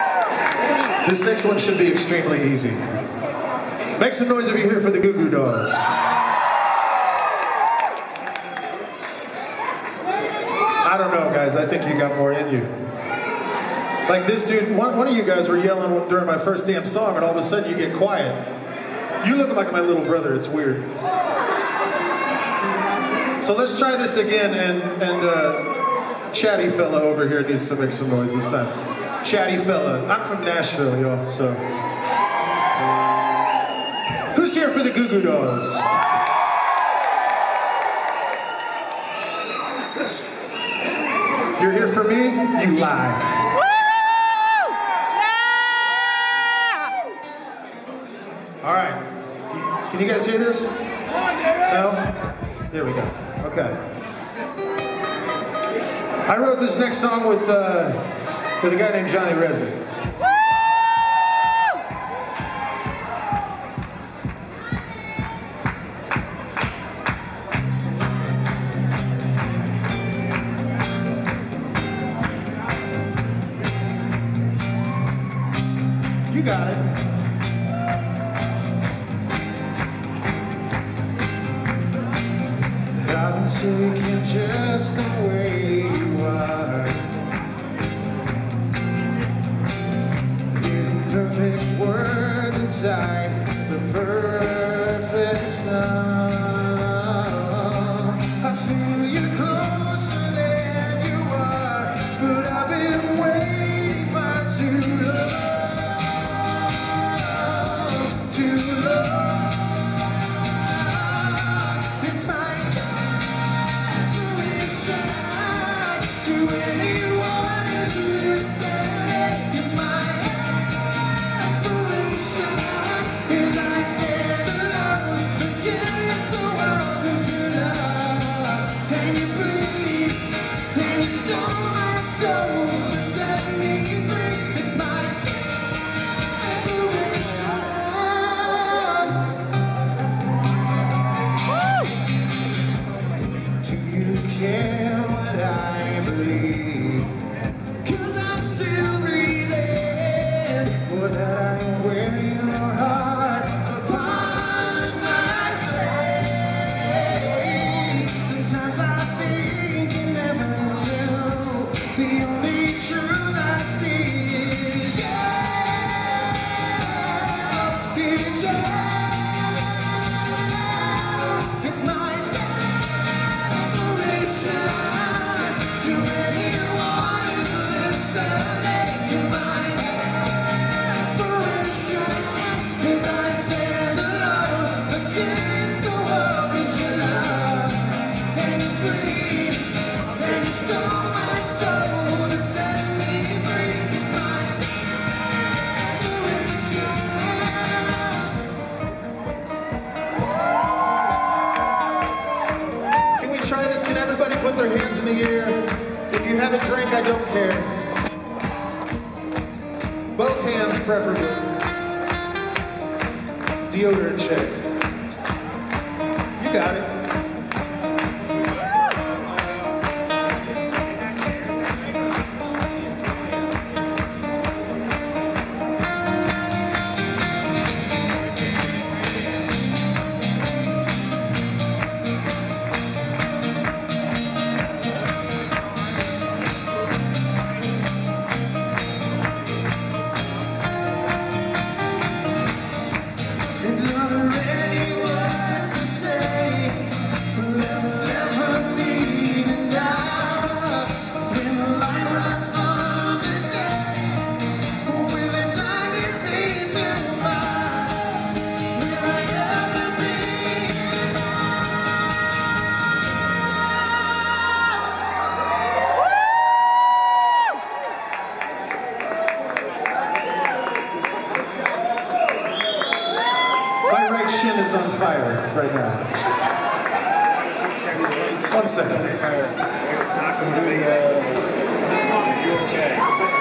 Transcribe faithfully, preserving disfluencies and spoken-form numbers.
This next one should be extremely easy. Make some noise if you're here for the Goo Goo Dolls. I don't know, guys. I think you got more in you. Like this dude, one, one of you guys were yelling during my first damn song, and all of a sudden you get quiet. You look like my little brother. It's weird. So let's try this again, and, and uh, Chatty fella over here needs to make some noise this time. Chatty fella. I'm from Nashville, y'all, so. Who's here for the Goo Goo Dolls? You're here for me? You lie. Woo! Yeah! All right. Can you guys hear this? No? There we go. Okay. I wrote this next song with, uh, with a guy named Johnny Resnick. You got it. I've been taken just the way you are. Imperfect words inside the perfect song. I feel you closer than you are, but I've been waiting for too long. Too long. It's my intuition to anyone who's listening. It's my aspiration as I stand alone against the world. 'Cause you love and you breathe and you stole my soul to set me free. It's my care what I believe, 'cause I'm still breathing, or that I wear your heart upon my sleeve. Sometimes I think you never knew, the only truth I see is you, is you. It's my Try this. Can everybody put their hands in the air? If you have a drink, I don't care. Both hands, preferably. Deodorant check. You got it. My right shin is on fire right now. One second. Not going to be, uh, you okay?